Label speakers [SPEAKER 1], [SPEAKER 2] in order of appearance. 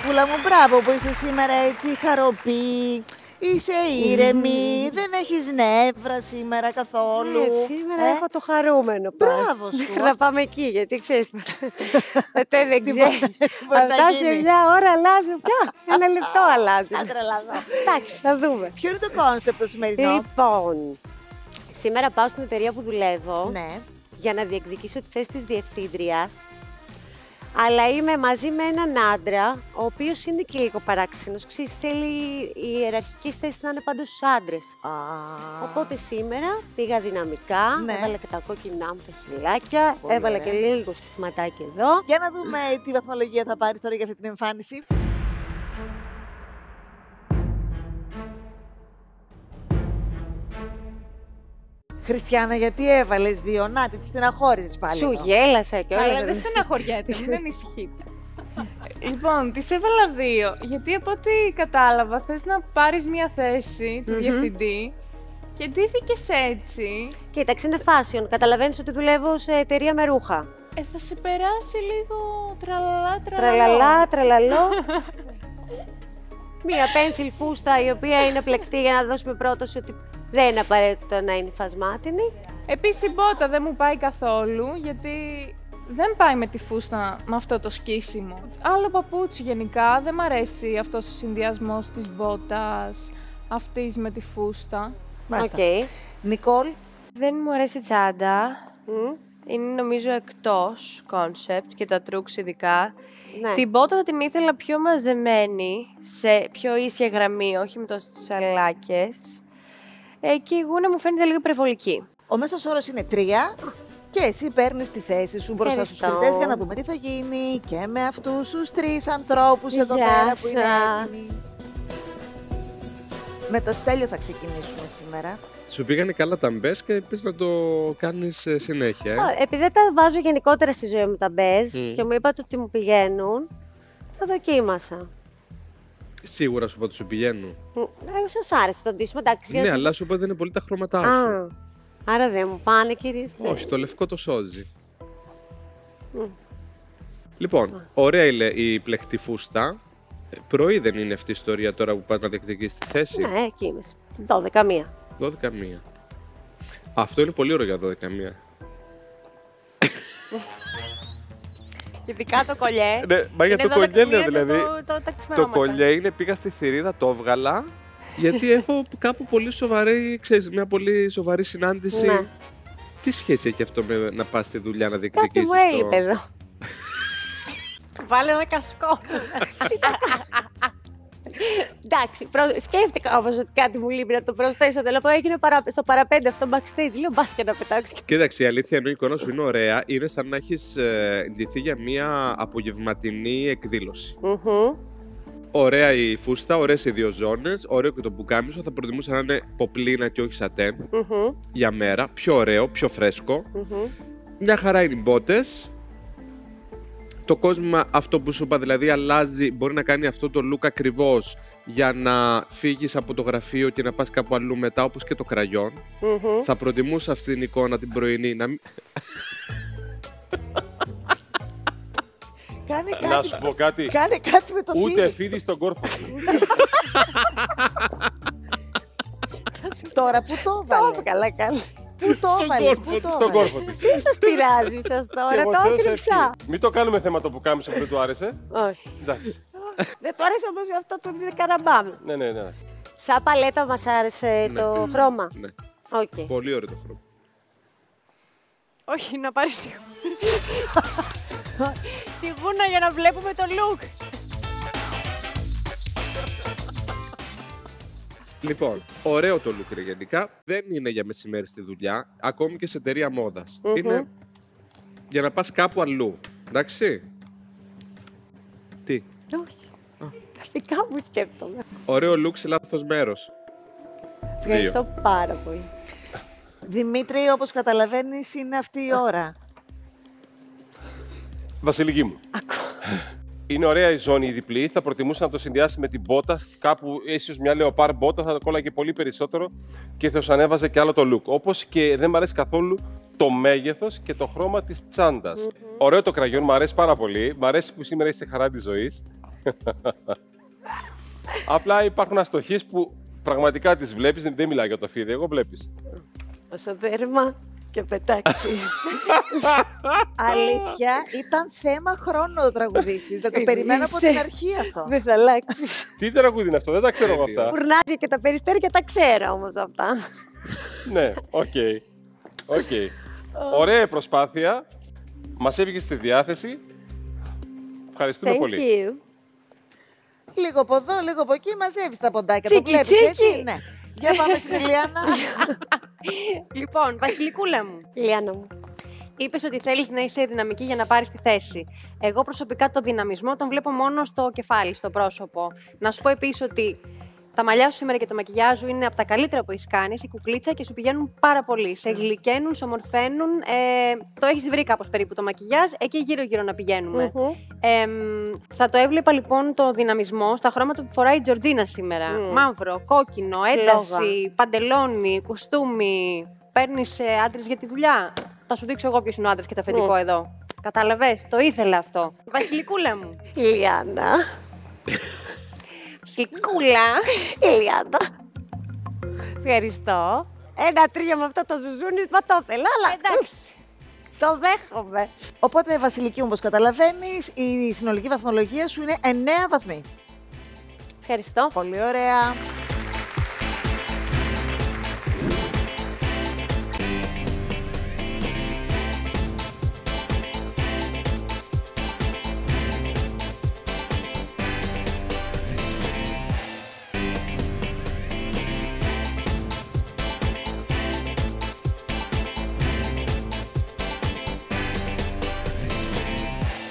[SPEAKER 1] Αγαπούλα μου, μπράβο που είσαι σήμερα έτσι χαροπή. Είσαι ήρεμη, δεν έχεις νεύρα σήμερα καθόλου.
[SPEAKER 2] Σήμερα έχω το χαρούμενο.
[SPEAKER 1] Μπράβο σου.
[SPEAKER 2] Να πάμε εκεί, γιατί ξέρεις, ποτέ δεν ξέρεις. Αυτά σε μια ώρα αλλάζουν πια. Ένα λεπτό αλλάζουν. Εντάξει, θα δούμε.
[SPEAKER 1] Ποιο είναι το κόνσεπτ το σημερινό?
[SPEAKER 2] Λοιπόν, σήμερα πάω στην εταιρεία που δουλεύω για να διεκδικήσω τη θέση της διευθύντριας. Αλλά είμαι μαζί με έναν άντρα, ο οποίος είναι και λίγο παράξενος. Ξέρεις, θέλει η ιεραρχική θέση να είναι πάντως στους άντρες. Οπότε σήμερα πήγα δυναμικά, έβαλα και τα κόκκινά μου τα χειλάκια, έβαλα και λίγο σχισματάκι εδώ.
[SPEAKER 1] Για να δούμε τι βαθμολογία θα πάρεις τώρα για αυτή την εμφάνιση. Χριστιανά, γιατί έβαλες 2? Να, τη στεναχώρησες πάλι.
[SPEAKER 2] Σου γέλασα και όλα.
[SPEAKER 3] Αλλά δεν στεναχωριέται, μην ανησυχείτε. Λοιπόν, τις έβαλα 2, γιατί από ό,τι κατάλαβα θες να πάρεις μια θέση του διευθυντή και ντύθηκες έτσι.
[SPEAKER 2] Κοίταξε, είναι fashion. Καταλαβαίνεις ότι δουλεύω σε εταιρεία με ρούχα.
[SPEAKER 3] Θα σε περάσει λίγο τραλαλά,
[SPEAKER 2] τραλαλά, τραλαλό. Μία pencil φούστα η οποία είναι πλεκτή για να δώσουμε πρόταση ότι δεν είναι απαραίτητο να είναι φασμάτινη.
[SPEAKER 3] Επίσης η μπότα δεν μου πάει καθόλου, γιατί δεν πάει με τη φούστα με αυτό το σκίσιμο. Άλλο παπούτσι γενικά, δεν μ' αρέσει αυτός ο συνδυασμός της μπότας αυτής με τη φούστα.
[SPEAKER 1] Μάλιστα. Νικόλ.
[SPEAKER 4] Δεν μου αρέσει η τσάντα. Είναι νομίζω εκτός κόνσεπτ και τα τρούξ ειδικά.
[SPEAKER 2] Ναι.
[SPEAKER 4] Την μπότα θα την ήθελα πιο μαζεμένη, σε πιο ίσια γραμμή, όχι με τόσες σαλάκες. Και η γούνα μου φαίνεται λίγο υπερβολική.
[SPEAKER 1] Ο μέσος όρος είναι 3 και εσύ παίρνεις τη θέση σου μπροστά στους κριτές για να δούμε τι θα γίνει και με αυτούς τους 3 ανθρώπους εδώ πέρα που είναι έτοιμοι. Με το Στέλιο θα ξεκινήσουμε σήμερα.
[SPEAKER 5] Σου πήγανε καλά τα μπέζ και πες να το κάνεις συνέχεια.
[SPEAKER 2] Επειδή δεν τα βάζω γενικότερα στη ζωή μου τα μπέζ και μου είπατε ότι μου πηγαίνουν, τα δοκίμασα.
[SPEAKER 5] Σίγουρα σου είπα ότι σου πηγαίνουν.
[SPEAKER 2] Σας άρεσε το ντύσιμο, εντάξει.
[SPEAKER 5] Ναι, αλλά σου είπα ότι είναι πολύ τα χρώματά σου.
[SPEAKER 2] Άρα δεν μου πάνε, κύριε Στέλιο.
[SPEAKER 5] Όχι, το λευκό το σώζει. Λοιπόν, ωραία είναι η πλεκτή φούστα. Πρωί δεν είναι αυτή η ιστορία τώρα που πας να διεκδικήσεις τη θέση?
[SPEAKER 2] Ναι, εκεί είμαι. 12-1.
[SPEAKER 5] 12-1. Αυτό είναι πολύ ωραίο για 12-1.
[SPEAKER 4] Ειδικά το κολλιέ.
[SPEAKER 5] Ναι, μα για το κολλιέ λέω δηλαδή. Το κολλιέ
[SPEAKER 4] είναι.
[SPEAKER 5] είναι, πήγα στη θηρίδα, το έβγαλα, γιατί έχω κάπου πολύ σοβαρή, ξέρεις, μια πολύ σοβαρή συνάντηση.
[SPEAKER 2] Ναι.
[SPEAKER 5] Τι σχέση έχει αυτό με να πας στη δουλειά να διεκδικήσεις?
[SPEAKER 2] Κάτι μου έλειπε εδώ. Βάλε ένα κασκό. Εντάξει, σκέφτηκα όμως ότι κάτι μου λείπει να το προσθέσω. Θέλω να πω, έγινε στο παραπέντε αυτό backstage. Λέω μπας και να πετάξω.
[SPEAKER 5] Κοίταξε, η αλήθεια είναι η εικόνα σου είναι ωραία. Είναι σαν να έχεις ντυθεί για μια απογευματινή εκδήλωση. Ωραία η φούστα, ωραίες οι 2 ζώνες, ωραίο και το πουκάμισο. Θα προτιμούσα να είναι ποπλίνα και όχι σατέν για μέρα. Πιο ωραίο, πιο φρέσκο. Μια χαρά είναι οι μπότες. Το κόσμημα, αυτό που σου είπα, δηλαδή αλλάζει, μπορεί να κάνει αυτό το look ακριβώς για να φύγεις από το γραφείο και να πας κάπου αλλού μετά, όπως και το κραγιόν. Θα προτιμούσα αυτή την εικόνα την πρωινή να μην...
[SPEAKER 6] Να σου πω κάτι.
[SPEAKER 1] Κάνε κάτι με το φίδι.
[SPEAKER 6] Ούτε φίδι στον κόρφο σου.
[SPEAKER 1] Τώρα που το έβαλε.
[SPEAKER 2] Καλά, καλά.
[SPEAKER 1] Πού το έβαλες, πού το
[SPEAKER 6] Στον κόρφο
[SPEAKER 1] έβαλες.
[SPEAKER 6] της.
[SPEAKER 2] Τι σας πειράζει σας τώρα, το άκρυψα.
[SPEAKER 6] Μην το κάνουμε θέμα το που κάμισε που δεν του άρεσε.
[SPEAKER 2] Όχι.
[SPEAKER 6] Εντάξει.
[SPEAKER 2] Δεν του άρεσε όμως αυτό το καραμπάμ.
[SPEAKER 6] Ναι.
[SPEAKER 2] Σαν παλέτα μας άρεσε το χρώμα.
[SPEAKER 5] Ναι.
[SPEAKER 2] Okay.
[SPEAKER 5] Πολύ ωραίο το χρώμα.
[SPEAKER 4] Όχι, να πάρεις τη γούνα για να βλέπουμε το look.
[SPEAKER 5] Λοιπόν, ωραίο το look γενικά. Δεν είναι για μεσημέρι στη δουλειά, ακόμη και σε εταιρεία μόδας. Είναι για να πας κάπου αλλού. Εντάξει. Τι.
[SPEAKER 2] Όχι. Τα δικά μου σκέφτομαι.
[SPEAKER 5] Ωραίο look σε λάθος μέρος.
[SPEAKER 2] Ευχαριστώ πάρα πολύ.
[SPEAKER 1] Δημήτρη, όπως καταλαβαίνεις, είναι αυτή η ώρα.
[SPEAKER 6] Βασιλική μου. Είναι ωραία η ζώνη η διπλή. Θα προτιμούσα να το συνδυάσει με την μπότα. Κάπου ίσως μια λεοπάρ μπότα θα το κόλλαγε πολύ περισσότερο και θα σου ανέβαζε και άλλο το look. Όπως και δεν μου αρέσει καθόλου το μέγεθος και το χρώμα της τσάντας. Ωραίο το κραγιόν, μου αρέσει πάρα πολύ. Μ' αρέσει που σήμερα είσαι χαρά της ζωής. Απλά υπάρχουν αστοχίες που πραγματικά τις βλέπεις, δεν μιλάω για το φίδι, εγώ βλέπεις.
[SPEAKER 2] Όσο δέρμα και πετάξεις.
[SPEAKER 1] Αλήθεια, ήταν θέμα χρόνου να το τραγουδήσεις. Δεν το περιμένω από την αρχή αυτό.
[SPEAKER 2] Δεν θα αλλάξεις.
[SPEAKER 6] Τι τραγούδι είναι αυτό, δεν τα ξέρω εγώ αυτά.
[SPEAKER 2] Κουρνάζει και τα περιστέρια, τα ξέρω όμως αυτά.
[SPEAKER 6] Ναι, οκ. Ωραία προσπάθεια. Μας έβγε στη διάθεση. Ευχαριστούμε πολύ.
[SPEAKER 2] You.
[SPEAKER 1] Λίγο από εδώ, λίγο από εκεί, μαζεύεις τα ποντάκια.
[SPEAKER 2] Τσίκι,
[SPEAKER 1] το βλέπεις
[SPEAKER 2] τσίκι.
[SPEAKER 1] έτσι, ναι. Για πάμε στην Ηλιάνα.
[SPEAKER 4] Λοιπόν, Βασιλικούλα μου.
[SPEAKER 2] Λιάννα μου.
[SPEAKER 4] Είπες ότι θέλεις να είσαι δυναμική για να πάρεις τη θέση. Εγώ προσωπικά το δυναμισμό τον βλέπω μόνο στο κεφάλι, στο πρόσωπο. Να σου πω επίσης ότι τα μαλλιά σου σήμερα και το μακιγιάζ σου είναι από τα καλύτερα που έχεις κάνει, η κουκλίτσα, και σου πηγαίνουν πάρα πολύ. Σε γλυκαίνουν, σε ομορφαίνουν. Το έχεις βρει κάπως περίπου το μακιγιάζ, εκεί γύρω-γύρω να πηγαίνουμε. Θα το έβλεπα λοιπόν το δυναμισμό στα χρώματα που φοράει η Τζορτζίνα σήμερα. Μαύρο, κόκκινο, ένταση, παντελόνι, κουστούμι. Παίρνεις άντρες για τη δουλειά. Θα σου δείξω εγώ ποιος είναι ο άντρας και το αφεντικό εδώ. Κατάλαβες, το ήθελα αυτό. Βασιλικούλα μου.
[SPEAKER 2] Λιάννα.
[SPEAKER 4] Βασιλικούλα.
[SPEAKER 2] Λιάννα. Ευχαριστώ. Ένα τρία με αυτό το ζουζούνι, μα το ήθελα, αλλά
[SPEAKER 4] Εντάξει.
[SPEAKER 2] το δέχομαι.
[SPEAKER 1] Οπότε, Βασιλική μου, όπως καταλαβαίνεις, η συνολική βαθμολογία σου είναι 9 βαθμοί.
[SPEAKER 2] Ευχαριστώ.
[SPEAKER 1] Πολύ ωραία.